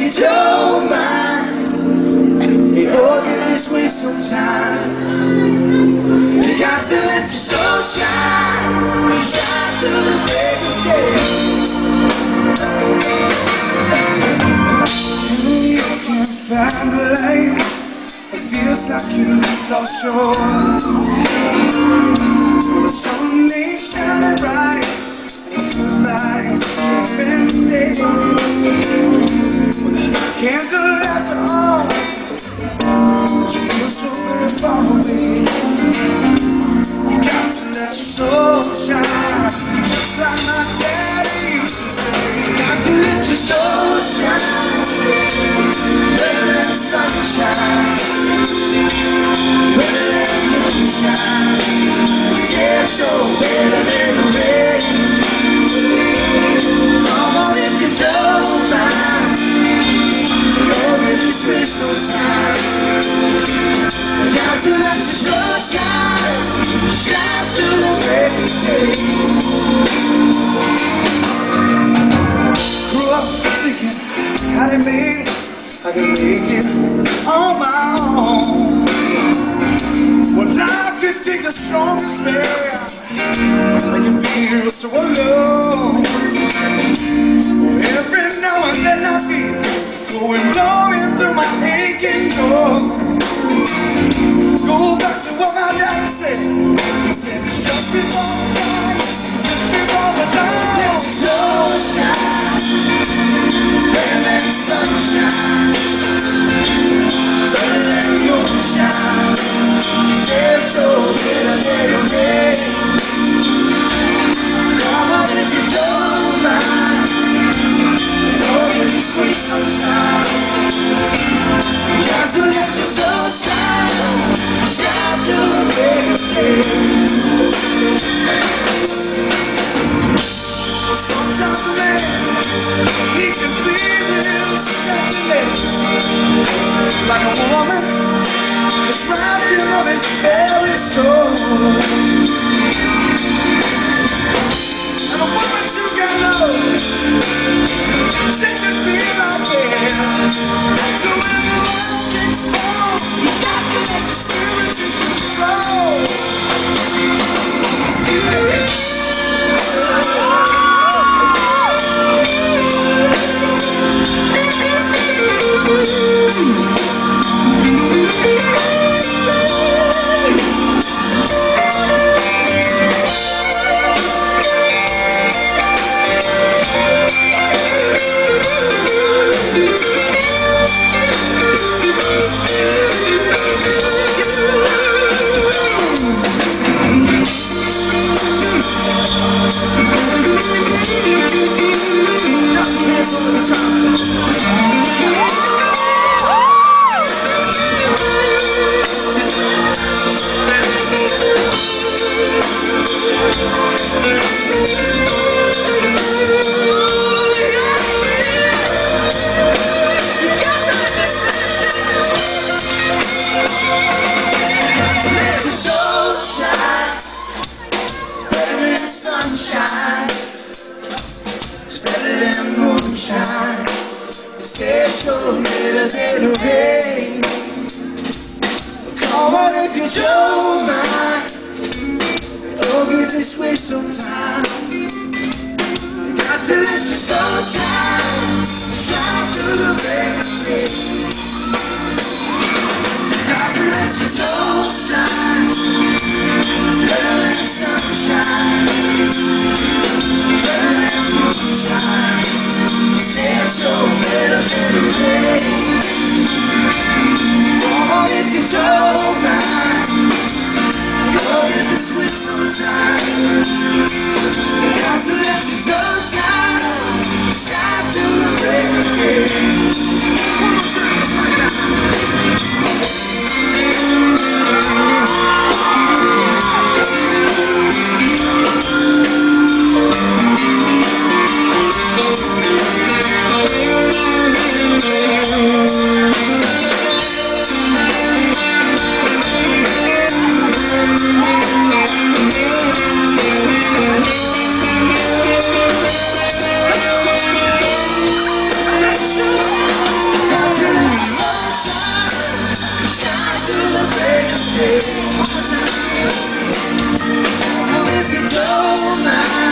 you don't mind, it all get this way sometimes. You got to let your soul shine, shine through the break of day. You can't find the light, it feels like you've lost your way. Well, the sun ain't shining bright, and it feels like it's been day. Well, the candle lights are on, but you feel so very far away. You got to let your soul shine, just like my daddy used to say. You got to let your soul shine, better than the sunshine, better than the moonshine. Yeah, sure, better than the rain. Come on if you don't mind, you'll get this way sometime. You got to let your soul shine, shine through the break of day. Grew up thinking how they made it, I can make it on my own. Well, life could take the strongest man, make you feel so alone. Every now and then I feel blowing through my aching core. Go back to what my daddy said. He said, just before the time, just before the time, let your soul shine. It's better than the sunshine, it's better than the moonshine. Still so better than the rain. Come on if you don't mind, you'll get this way sometime. You got to let your soul shine, shine through the break of day. Well, sometimes a man, he can feel his emptiness, like a woman that's robbed him of his very soul. And a woman too can know, she can feel like this. So when the world takes hold, you got to let your spirit take control. Special, better than the rain. Come on if you don't mind, you'll get this way sometime. You got to let your soul shine, shine through the break of day. You got to let your soul shine, it's better than the sunshine, better than the moonshine. Stand so better than the rain. Come on if you don't mind, you'll get this way sometime. You got to let your soul shine, shine through the break of day. One more time, let's find out. say, well, if you don't mind